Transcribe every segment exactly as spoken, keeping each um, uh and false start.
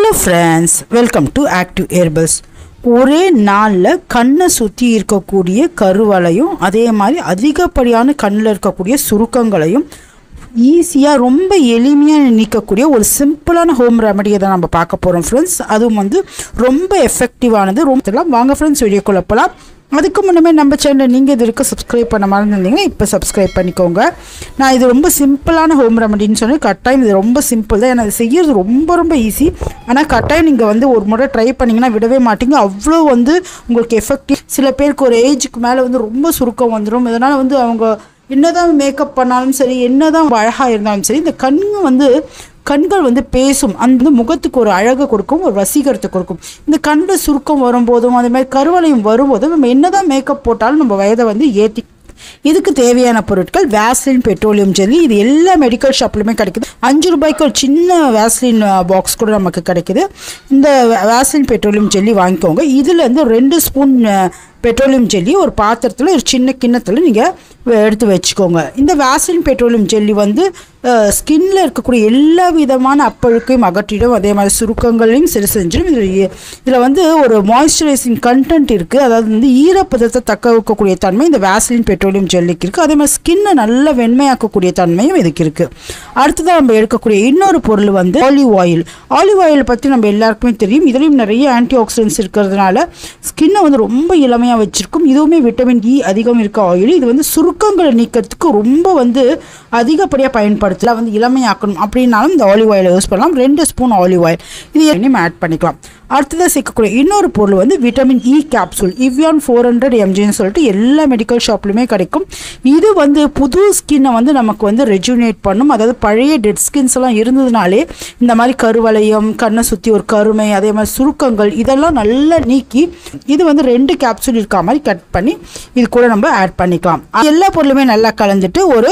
Hello friends, welcome to Active Herbals. ஒரே நாள்ல கண்ணை சுத்தி இருக்கக்கூடிய கருவளையும் அதே மாதிரி அதிகப்படியான கண்ணில் இருக்கக்கூடிய சுருக்கங்களையும் ஈஸியா ரொம்ப எளிமையா நீக்கக்கூடிய ஒரு சிம்பிளான ஹோம் ரெமெடியை தான் நம்ம பார்க்க போறோம் ஃப்ரெண்ட்ஸ். அதுவும் வந்து ரொம்ப எஃபெக்டிவானது. ரொம்ப வாங்க ஃப்ரெண்ட்ஸ் வீடியோக்குள்ள போலாம். அதுக்கு முன்னமே நம்ம சேனலை நீங்கள் இது இருக்க சப்ஸ்கிரைப் பண்ண மறந்துருந்தீங்கன்னா இப்போ சப்ஸ்கிரைப் பண்ணிக்கோங்க. நான் இது ரொம்ப சிம்பிளான ஹோம் ரெமடின்னு சொன்னேன். கட்டாயம் இது ரொம்ப சிம்பிள் தான். ஏன்னா இது செய்யறது ரொம்ப ரொம்ப ஈஸி. ஆனால் கட்டாயம் நீங்கள் வந்து ஒரு முறை ட்ரை பண்ணிங்கன்னா விடவே மாட்டீங்க. அவ்வளோ வந்து உங்களுக்கு எஃபெக்டிவ். சில பேருக்கு ஒரு ஏஜுக்கு மேலே வந்து ரொம்ப சுருக்கம் வந்துடும். இதனால் வந்து அவங்க என்னதான் மேக்கப் பண்ணாலும் சரி, என்னதான் அழகாக இருந்தாலும் சரி, இந்த கண்ணு வந்து கண்கள் வந்து பேசும். அந்த முகத்துக்கு ஒரு அழகை கொடுக்கும், ஒரு வசீகரத்தை கொடுக்கும். இந்த கண்ணில் சுருக்கம் வரும்போதும் அதே மாதிரி கருவளையும் வரும்போதும் நம்ம என்னதான் மேக்கப் போட்டாலும் நம்ம வயதை வந்து ஏற்றி. இதுக்கு தேவையான பொருட்கள் வாசலின் பெட்ரோலியம் ஜெல்லி. இது எல்லா மெடிக்கல் ஷாப்லையுமே கிடைக்குது. அஞ்சு ரூபாய்க்கு ஒரு சின்ன வாசலின் பாக்ஸ் கூட நமக்கு கிடைக்குது. இந்த வாசலின் பெட்ரோலியம் ஜெல்லி வாங்கிக்கோங்க. இதில் வந்து ரெண்டு ஸ்பூன் பெட்ரோலியம் ஜெல்லி ஒரு பாத்திரத்தில் ஒரு சின்ன கிண்ணத்தில் நீங்கள் எடுத்து வச்சுக்கோங்க. இந்த வாசலின் பெட்ரோலியம் ஜெல்லி வந்து ஸ்கின்ல இருக்கக்கூடிய எல்லா விதமான அப்பழுக்கையும் அகற்றிடும். அதே மாதிரி சுருக்கங்களையும் சரி செஞ்சிடும். இதில் இதில் வந்து ஒரு மாய்ஸ்சரைசிங் கண்டென்ட் இருக்குது. அதாவது வந்து ஈரப்பதத்தை தக்க வைக்கக்கூடிய தன்மை இந்த வாசலின் பெட்ரோலியம் ஜெல்லிக்கு இருக்குது. அதே மாதிரி ஸ்கின்னை நல்லா வெண்மையாக்கக்கூடிய தன்மையும் இதுக்கு இருக்குது. அடுத்ததாக நம்ம எடுக்கக்கூடிய இன்னொரு பொருள் வந்து ஆலிவ் ஆயில். ஆலிவ் ஆயில் பற்றி நம்ம எல்லாருக்குமே தெரியும். இதுலேயும் நிறைய ஆன்டி ஆக்சிடென்ட்ஸ் இருக்கிறதுனால ஸ்கின்னை வந்து ரொம்ப இளமையாக வச்சிருக்கும். இதுவுமே விட்டமின் இ அதிகம் இருக்க ஆயில். இது வந்து சுருக்கங்களை நீக்கிறதுக்கு ரொம்ப வந்து அதிகப்படியாக பயன்படுத்தலாம். வந்து இளமையாக்கணும் அப்படின்னாலும் இந்த ஆலிவ் ஆயில் யூஸ் பண்ணலாம். ரெண்டு ஸ்பூன் ஆலிவ் ஆயில் இது எண்ணெயும் ஆட் பண்ணிக்கலாம். அடுத்ததாக சேர்க்கக்கூடிய இன்னொரு பொருள் வந்து விட்டமின் இ கேப்சூல். இவ்யான் ஃபோர் ஹண்ட்ரட் எம்ஜின்னு சொல்லிட்டு எல்லா மெடிக்கல் ஷாப்லையுமே கிடைக்கும். இது வந்து புது ஸ்கின்னை வந்து நமக்கு வந்து ரெஜுனேட் பண்ணும். அதாவது பழைய டெட் ஸ்கின்ஸ் எல்லாம் இருந்ததுனாலே இந்த மாதிரி கருவளையம், கண்ணை சுற்றி ஒரு கருமை, அதே மாதிரி சுருக்கங்கள் இதெல்லாம் நல்லா நீக்கி இது வந்து ரெண்டு கேப்சூல் இருக்க மாதிரி கட் பண்ணி இது கூட நம்ம ஆட் பண்ணிக்கலாம். எல்லா பொருளுமே நல்லா கலந்துட்டு ஒரு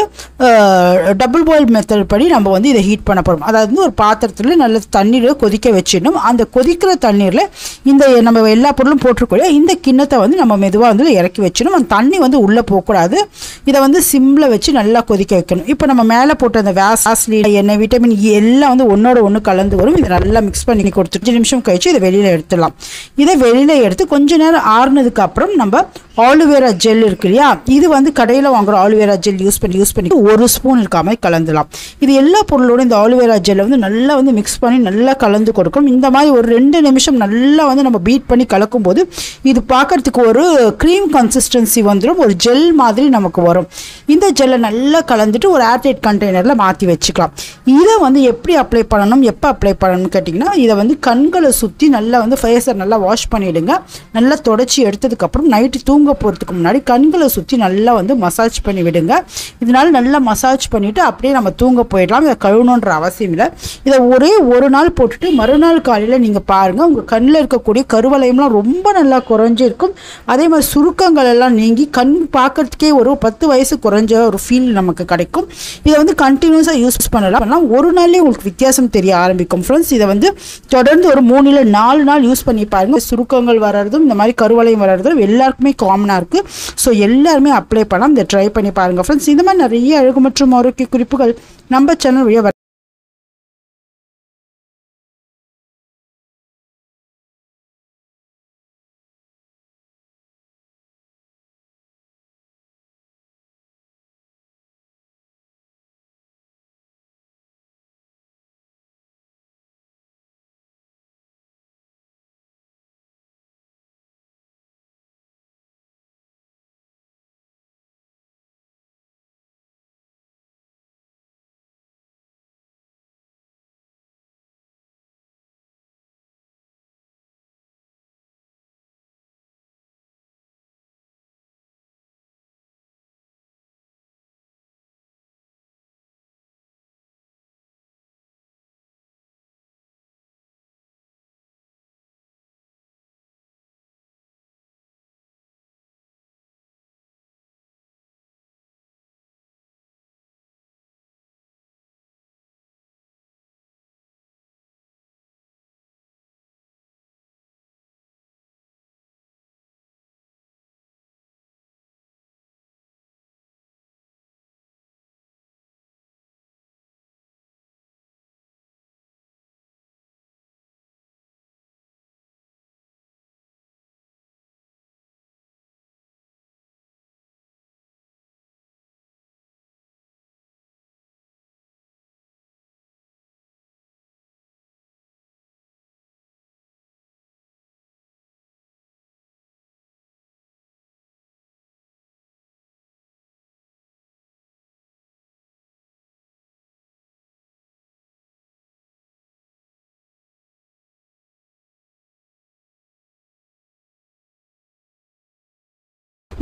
டபுள் பாயில் மெத்தட் படி நம்ம வந்து இதை ஹீட் பண்ண போகிறோம். அதாவது ஒரு பாத்திரத்தில் நல்ல தண்ணீரை கொதிக்க வச்சிடணும். அந்த கொதிக்கிற தண்ணீரில் இந்த நம்ம எல்லா பொருளும் போட்டிருக்கோம். இந்த கிண்ணத்தை வந்து நம்ம மெதுவாக வந்து இறக்கி வச்சிடணும். அந்த தண்ணி வந்து உள்ளே போகக்கூடாது. இதை வந்து சிம்மில் வச்சு நல்லா கொதிக்க வைக்கணும். இப்போ நம்ம மேலே போட்ட அந்த வாசலின் எண்ணெய், விட்டமின் இ எல்லாம் வந்து ஒன்னோட ஒன்று கலந்து வரும். இதை நல்லா மிக்ஸ் பண்ணி கொடுத்து அஞ்சு நிமிஷம் கழிச்சு இதை வெளியில் எடுத்துடலாம். இதை வெளியில் எடுத்து கொஞ்ச நேரம் ஆறுனதுக்கு அப்புறம் நம்ம ஆலுவேரா ஜெல் இருக்கு இல்லையா, இது வந்து கடையில் வாங்குற ஆலுவேரா ஜெல் யூஸ் பண்ணி யூஸ் பண்ணி ஒரு ஸ்பூன் இருக்காமல் கலந்துலாம். இது எல்லா பொருளோட இந்த ஆலுவேரா ஜெல்லை வந்து நல்லா வந்து மிக்ஸ் பண்ணி நல்லா கலந்து கொடுக்கும். இந்த மாதிரி ஒரு ரெண்டு நிமிஷம் நல்லா வந்து நம்ம பீட் பண்ணி கலக்கும் போது இது பார்க்கறதுக்கு ஒரு க்ரீம் கன்சிஸ்டன்சி வந்துடும். ஒரு ஜெல் மாதிரி நமக்கு வரும். இந்த ஜெல்லை நல்லா கலந்துட்டு ஒரு ஏர்டைட் கண்டெய்னரில் மாற்றி வச்சுக்கலாம். இதை வந்து எப்படி அப்ளை பண்ணணும், எப்போ அப்ளை பண்ணணும்னு கேட்டிங்கன்னா, இதை வந்து கண்களை சுற்றி நல்லா வந்து ஃபேஸை நல்லா வாஷ் பண்ணிவிடுங்க. நல்லா தொடச்சி எடுத்ததுக்கப்புறம் நைட்டு தூங்க போகிறதுக்கு முன்னாடி கண்களை சுற்றி நல்லா வந்து மசாஜ் பண்ணி விடுங்க. இதனால நல்லா மசாஜ் பண்ணிவிட்டு அப்படியே நம்ம தூங்க போயிடலாம். இதை கழுவணுன்ற அவசியம் இல்லை. இதை ஒரே ஒரு நாள் போட்டுட்டு மறுநாள் காலையில் நீங்கள் பாருங்கள், உங்கள் கண்ணில் இருக்கக்கூடிய கருவளையம்லாம் ரொம்ப நல்லா குறைஞ்சிருக்கும். அதே மாதிரி சுருக்கங்கள் எல்லாம் நீங்கி கண் பார்க்கறதுக்கே ஒரு பத்து வயசு குறைஞ்ச ஒரு ஃபீல் நமக்கு கிடைக்கும். இதை வந்து கண்டினியூஸாக யூஸ் பண்ணலாம். பண்ணலாம் ஒரு நாள்லேயே உங்களுக்கு வித்தியாசம் தெரிய ஆரம்பிக்கும் ஃப்ரெண்ட்ஸ். இதை வந்து தொடர்ந்து ஒரு மூணு இல்லை நாலு நாள் யூஸ் பண்ணி பாருங்கள். சுருக்கங்கள் வர்றதும் இந்த மாதிரி கருவளையம் வர்றதும் எல்லாருக்குமே காமனாக இருக்குது. ஸோ எல்லாருமே அப்ளை பண்ணலாம். இதை ட்ரை பண்ணி பாருங்கள் ஃப்ரெண்ட்ஸ். இந்த மாதிரி நிறைய அழகு மற்றும் ஆரோக்கிய குறிப்புகள் நம்ம சேனல் வழியாக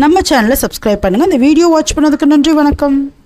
நம்ம சேனலை சப்ஸ்கிரைப் பண்ணுங்கள். இந்த வீடியோ வாட்ச் பண்ணதுக்கு நன்றி. வணக்கம்.